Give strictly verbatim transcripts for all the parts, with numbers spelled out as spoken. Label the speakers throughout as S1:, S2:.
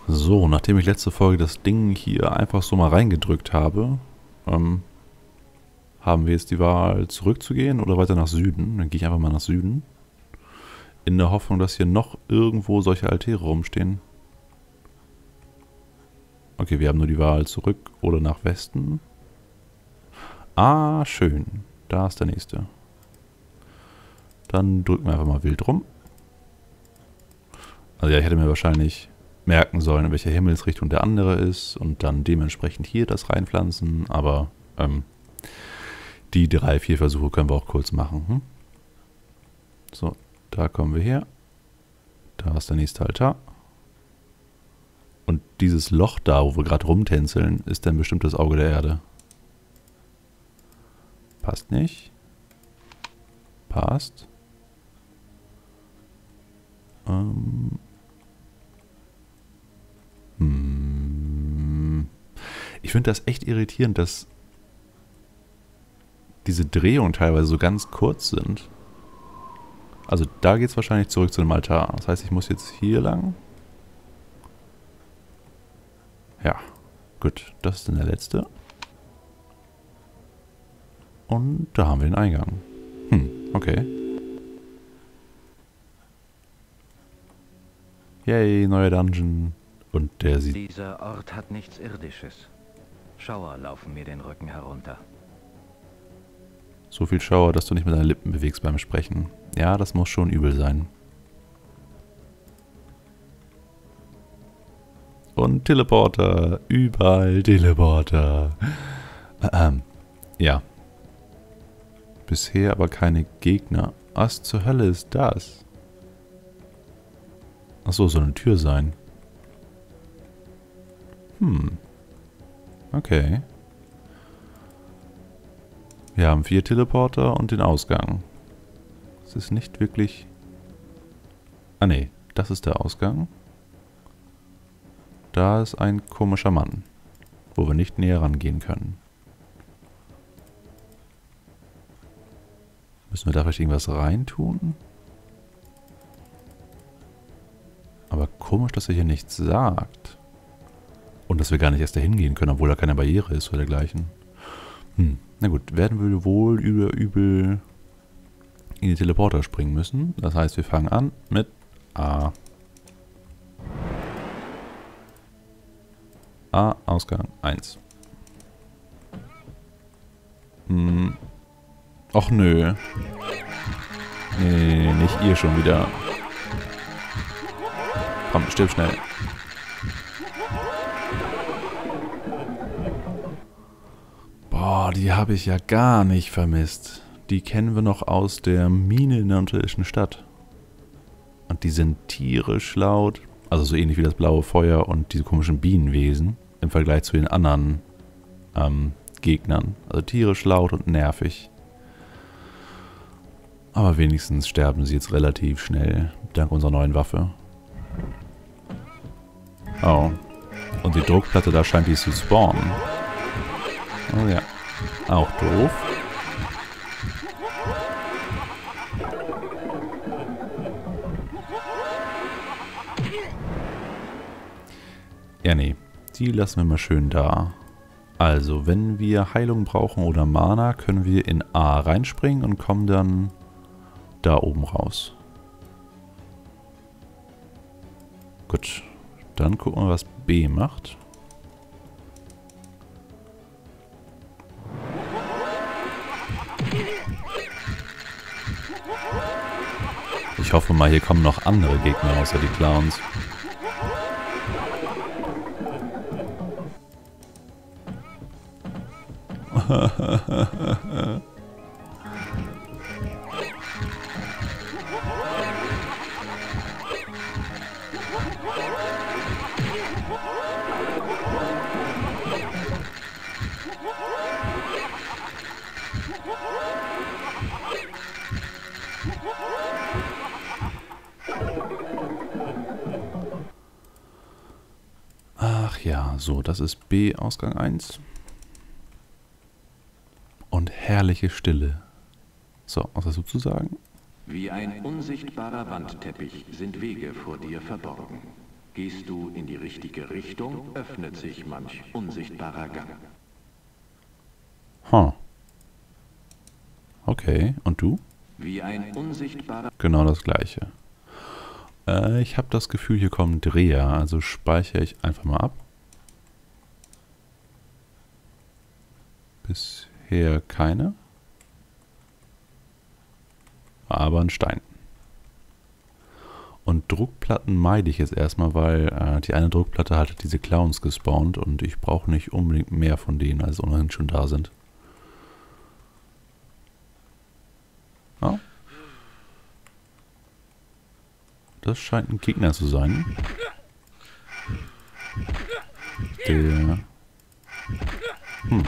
S1: So, nachdem ich letzte Folge das Ding hier einfach so mal reingedrückt habe, ähm, haben wir jetzt die Wahl, zurückzugehen oder weiter nach Süden. Dann gehe ich einfach mal nach Süden. In der Hoffnung, dass hier noch irgendwo solche Altäre rumstehen. Okay, wir haben nur die Wahl, zurück oder nach Westen. Ah, schön. Da ist der nächste. Dann drücken wir einfach mal wild rum. Also ja, ich hätte mir wahrscheinlich merken sollen, in welcher Himmelsrichtung der andere ist und dann dementsprechend hier das reinpflanzen, aber ähm, die drei, vier Versuche können wir auch kurz machen. Hm? So, da kommen wir her. Da ist der nächste Altar. Und dieses Loch da, wo wir gerade rumtänzeln, ist dann bestimmt das Auge der Erde. Passt nicht. Passt. Ähm. Hm. Ich finde das echt irritierend, dass diese Drehungen teilweise so ganz kurz sind. Also da geht es wahrscheinlich zurück zu dem Altar. Das heißt, ich muss jetzt hier lang. Ja, gut. Das ist dann der letzte. Und da haben wir den Eingang. Hm, okay. Yay, neuer Dungeon. Und der sieht...
S2: Dieser Ort hat nichts Irdisches. Schauer laufen mir den Rücken herunter.
S1: So viel Schauer, dass du nicht mit deinen Lippen bewegst beim Sprechen. Ja, das muss schon übel sein. Und Teleporter. Überall Teleporter. Ähm, ja. Bisher aber keine Gegner. Was zur Hölle ist das? Achso, soll eine Tür sein. Hm. Okay. Wir haben vier Teleporter und den Ausgang. Das ist nicht wirklich... Ah ne, das ist der Ausgang. Da ist ein komischer Mann, wo wir nicht näher rangehen können. Müssen wir da vielleicht irgendwas reintun? Aber komisch, dass er hier nichts sagt. Und dass wir gar nicht erst dahin gehen können, obwohl da keine Barriere ist oder dergleichen. Hm, na gut, werden wir wohl über übel in die Teleporter springen müssen. Das heißt, wir fangen an mit A. A, Ausgang eins. Hm. Och nö. Nee, nee, nee, nicht ihr schon wieder. Komm, stirb schnell. Boah, die habe ich ja gar nicht vermisst. Die kennen wir noch aus der Mine in der unterirdischen Stadt. Und die sind tierisch laut. Also so ähnlich wie das blaue Feuer und diese komischen Bienenwesen im Vergleich zu den anderen ähm, Gegnern. Also tierisch laut und nervig. Aber wenigstens sterben sie jetzt relativ schnell, dank unserer neuen Waffe. Oh. Und die Druckplatte da scheint die zu spawnen. Oh ja. Auch doof. Ja, nee. Die lassen wir mal schön da. Also, wenn wir Heilung brauchen oder Mana, können wir in A reinspringen und kommen dann da oben raus. Gut. Dann gucken wir, was B macht. Ich hoffe mal, hier kommen noch andere Gegner außer die Clowns. Ach ja, so, das ist B, Ausgang eins. Und herrliche Stille. So, was hast du zu sagen?
S3: Wie ein unsichtbarer Wandteppich sind Wege vor dir verborgen. Gehst du in die richtige Richtung, öffnet sich manch unsichtbarer Gang.
S1: Huh. Okay, und du?
S3: Wie ein unsichtbarer...
S1: Genau das gleiche. Äh, ich habe das Gefühl, hier kommen Dreher, also speichere ich einfach mal ab. Bisher keine. Aber ein Stein. Und Druckplatten meide ich jetzt erstmal, weil äh, die eine Druckplatte hat diese Clowns gespawnt und ich brauche nicht unbedingt mehr von denen, als ohnehin schon da sind. Ja. Das scheint ein Gegner zu sein. Der... Hm.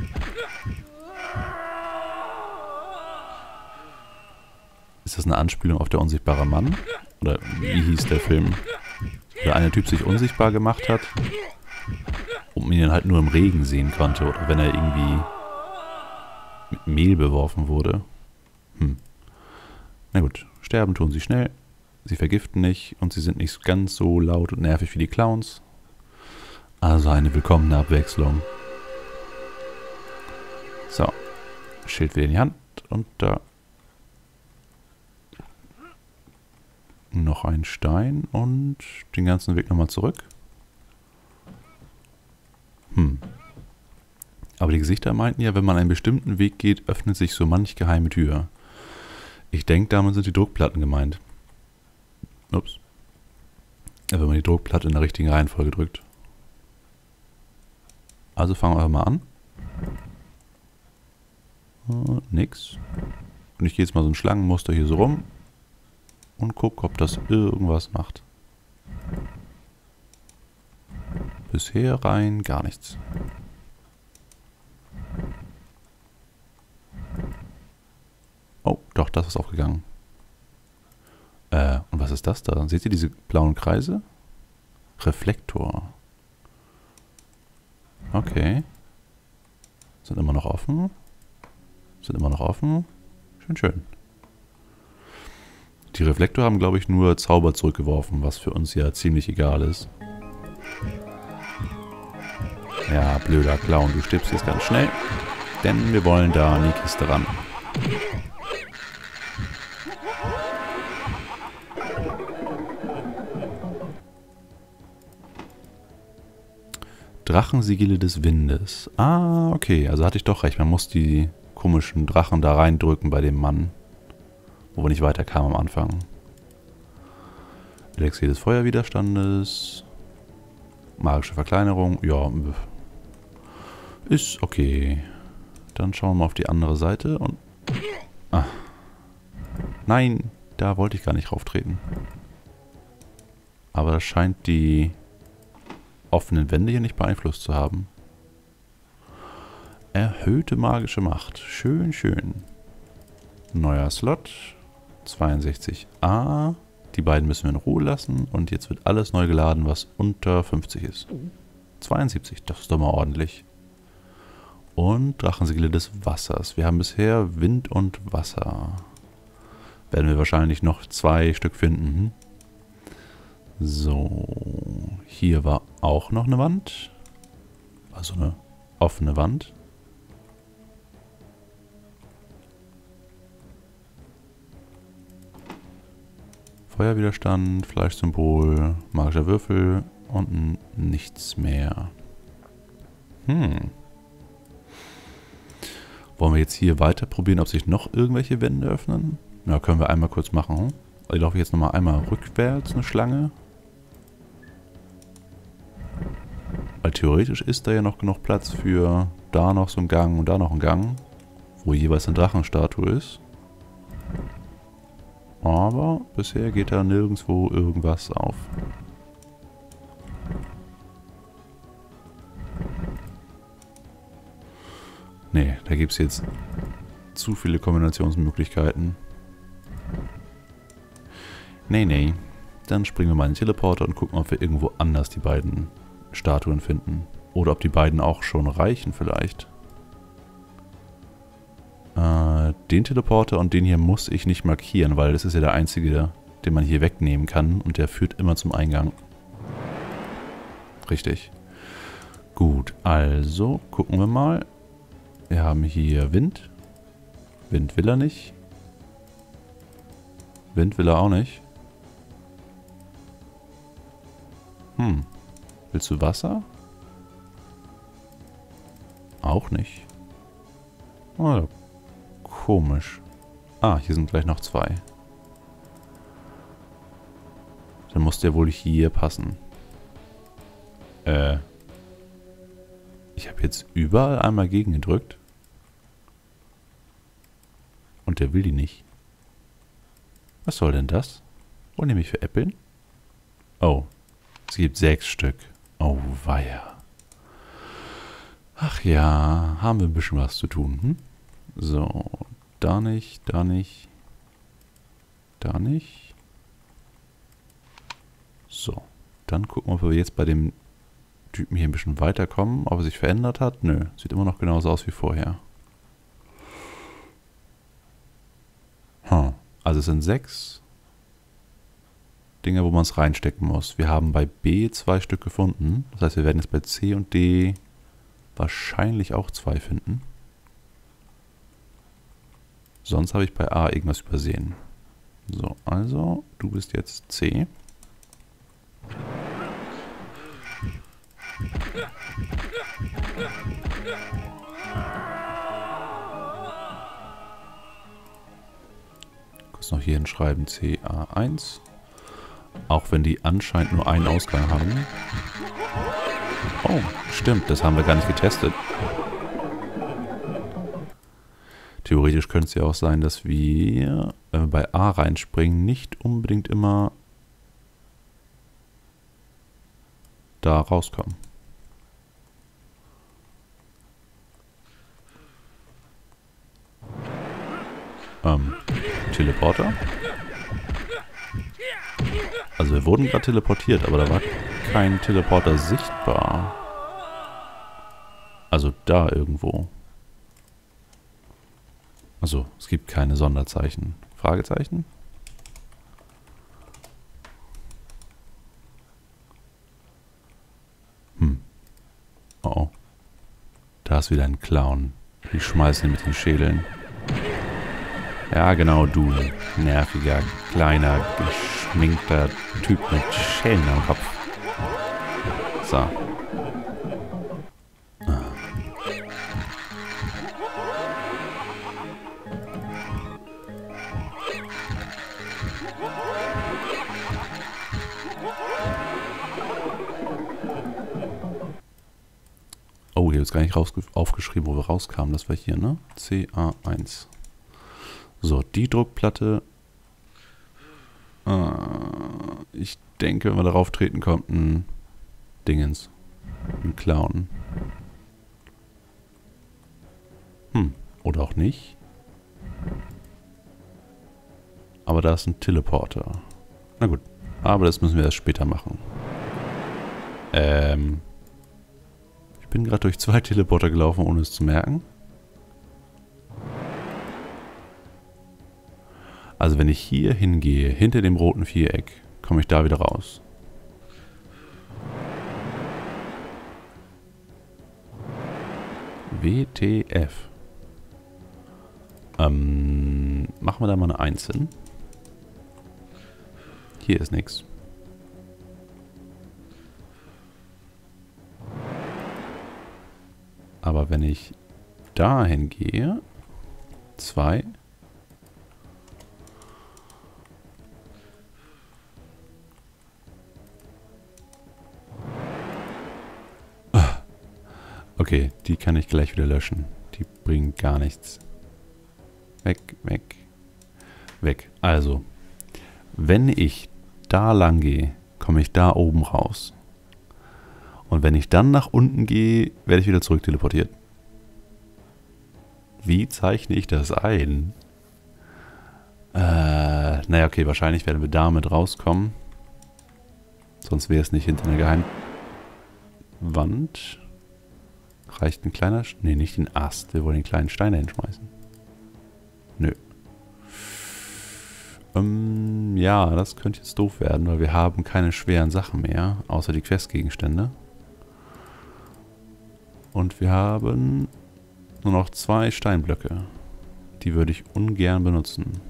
S1: Ist das eine Anspielung auf der unsichtbare Mann? Oder wie hieß der Film? Wo der eine Typ sich unsichtbar gemacht hat und man ihn halt nur im Regen sehen konnte. Oder wenn er irgendwie mit Mehl beworfen wurde. Hm. Na gut, sterben tun sie schnell. Sie vergiften nicht und sie sind nicht ganz so laut und nervig wie die Clowns. Also eine willkommene Abwechslung. So. Schild wieder in die Hand und da noch ein Stein und den ganzen Weg nochmal zurück. Hm. Aber die Gesichter meinten ja, wenn man einen bestimmten Weg geht, öffnet sich so manch geheime Tür. Ich denke, damit sind die Druckplatten gemeint. Ups. Ja, wenn man die Druckplatte in der richtigen Reihenfolge drückt. Also fangen wir mal an. Uh, nix. Und ich gehe jetzt mal so ein Schlangenmuster hier so rum. Und guck, ob das irgendwas macht. Bisher rein gar nichts. Oh, doch, das ist aufgegangen. Äh, und was ist das da? Seht ihr diese blauen Kreise? Reflektor. Okay. Sind immer noch offen. Sind immer noch offen. Schön, schön. Die Reflektor haben, glaube ich, nur Zauber zurückgeworfen, was für uns ja ziemlich egal ist. Ja, blöder Clown, du stirbst jetzt ganz schnell, denn wir wollen da an die Kiste ran. Drachensigille des Windes. Ah, okay, also hatte ich doch recht, man muss die komischen Drachen da reindrücken bei dem Mann. Wo wir nicht weiterkamen am Anfang. Elixier des Feuerwiderstandes. Magische Verkleinerung. Ja, ist okay. Dann schauen wir mal auf die andere Seite und... Ah. Nein, da wollte ich gar nicht rauftreten. Aber das scheint die offenen Wände hier nicht beeinflusst zu haben. Erhöhte magische Macht. Schön, schön. Neuer Slot. zweiundsechzig a. Die beiden müssen wir in Ruhe lassen. Und jetzt wird alles neu geladen, was unter fünfzig ist. zweiundsiebzig, das ist doch mal ordentlich. Und Drachensigille des Wassers. Wir haben bisher Wind und Wasser. Werden wir wahrscheinlich noch zwei Stück finden. So. Hier war auch noch eine Wand. Also eine offene Wand. Feuerwiderstand, Fleischsymbol, magischer Würfel und nichts mehr. Hm. Wollen wir jetzt hier weiter probieren, ob sich noch irgendwelche Wände öffnen? Ja, können wir einmal kurz machen. Ich laufe jetzt nochmal einmal rückwärts eine Schlange. Weil theoretisch ist da ja noch genug Platz für da noch so ein Gang und da noch ein Gang, wo jeweils eine Drachenstatue ist. Aber bisher geht da nirgendwo irgendwas auf. Nee, da gibt es jetzt zu viele Kombinationsmöglichkeiten. Nee, nee. Dann springen wir mal in den Teleporter und gucken, ob wir irgendwo anders die beiden Statuen finden. Oder ob die beiden auch schon reichen vielleicht. Äh, den Teleporter und den hier muss ich nicht markieren, weil das ist ja der einzige, den man hier wegnehmen kann. Und der führt immer zum Eingang. richtig. Gut, also gucken wir mal. Wir haben hier Wind. Wind will er nicht. Wind will er auch nicht. Hm. Willst du Wasser? Auch nicht. Oh, komisch. Ah, hier sind gleich noch zwei. Dann muss der wohl hier passen. Äh. Ich habe jetzt überall einmal gegen gedrückt. Und der will die nicht. Was soll denn das? Wollen die mich veräppeln? Oh. Es gibt sechs Stück. Oh, weia. Ach ja, haben wir ein bisschen was zu tun. Hm? So, da nicht, da nicht. Da nicht. So, dann gucken wir, ob wir jetzt bei dem Typen hier ein bisschen weiterkommen. Ob er sich verändert hat? Nö, sieht immer noch genauso aus wie vorher. Hm. Also es sind sechs Dinge, wo man es reinstecken muss. Wir haben bei B zwei Stück gefunden. Das heißt, wir werden jetzt bei C und D wahrscheinlich auch zwei finden. Sonst habe ich bei A irgendwas übersehen. So, also, du bist jetzt C. Kurz noch hier hinschreiben C A eins. Auch wenn die anscheinend nur einen Ausgang haben. Oh, stimmt, das haben wir gar nicht getestet. Theoretisch könnte es ja auch sein, dass wir, wenn wir bei A reinspringen, nicht unbedingt immer da rauskommen. Ähm, Teleporter? Also wir wurden gerade teleportiert, aber da war kein Teleporter sichtbar. Also da irgendwo. Also es gibt keine Sonderzeichen. Fragezeichen? Hm. Oh oh. Da ist wieder ein Clown. Die schmeißen ihn mit den Schädeln. Ja, genau, du nerviger, kleiner, geschminkter Typ mit Schellen am Kopf. So. Ah. Oh, hier ist gar nicht aufgeschrieben, wo wir rauskamen. Das war hier, ne? C A eins. So, die Druckplatte. Äh, ich denke, wenn wir darauf treten, kommt ein Dingens. Ein Clown. Hm, oder auch nicht. Aber da ist ein Teleporter. Na gut, aber das müssen wir erst später machen. Ähm. Ich bin gerade durch zwei Teleporter gelaufen, ohne es zu merken. Also wenn ich hier hingehe, hinter dem roten Viereck, komme ich da wieder raus. W T F. Ähm, machen wir da mal eine eins hin. Hier ist nichts. Aber wenn ich dahin gehe, zwei. Okay, die kann ich gleich wieder löschen. Die bringen gar nichts. Weg, weg, weg. Also, wenn ich da lang gehe, komme ich da oben raus. Und wenn ich dann nach unten gehe, werde ich wieder zurück teleportiert. Wie zeichne ich das ein? Äh, naja, okay, wahrscheinlich werden wir damit rauskommen. Sonst wäre es nicht hinter einer geheimen Wand. Reicht ein kleiner... Sch nee, nicht den Ast. Wir wollen den kleinen Stein hinschmeißen. Nö. Ähm, ja, das könnte jetzt doof werden, weil wir haben keine schweren Sachen mehr, außer die Questgegenstände. Und wir haben nur noch zwei Steinblöcke. Die würde ich ungern benutzen.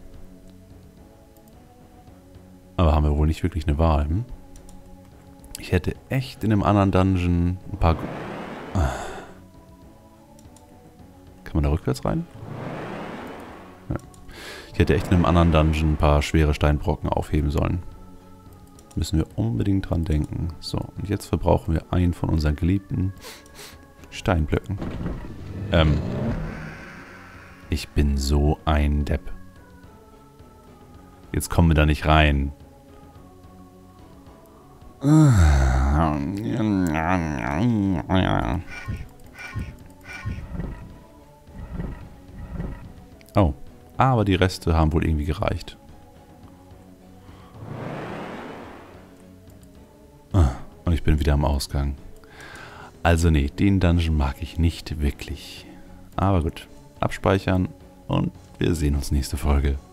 S1: Aber haben wir wohl nicht wirklich eine Wahl. Hm? Ich hätte echt in einem anderen Dungeon ein paar... Ah. Kann man da rückwärts rein? Ja. Ich hätte echt in einem anderen Dungeon ein paar schwere Steinbrocken aufheben sollen. Müssen wir unbedingt dran denken. So, und jetzt verbrauchen wir einen von unseren geliebten Steinblöcken. Ähm. Ich bin so ein Depp. Jetzt kommen wir da nicht rein. Oh, aber die Reste haben wohl irgendwie gereicht. Und ich bin wieder am Ausgang. Also nee, den Dungeon mag ich nicht wirklich. Aber gut, abspeichern und wir sehen uns nächste Folge.